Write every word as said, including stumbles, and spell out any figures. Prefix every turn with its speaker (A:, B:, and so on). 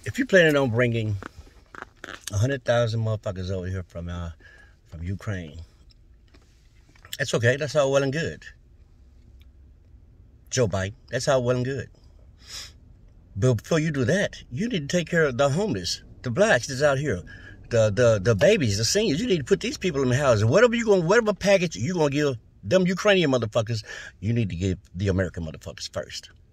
A: if you're planning on bringing a hundred thousand motherfuckers over here from uh, from Ukraine, that's okay. That's all well and good. Joe Biden, that's all well and good. But before you do that, you need to take care of the homeless, the blacks that's out here, the the the babies, the seniors. You need to put these people in the houses. Whatever you going, whatever package you gonna give them Ukrainian motherfuckers, you need to give the American motherfuckers first.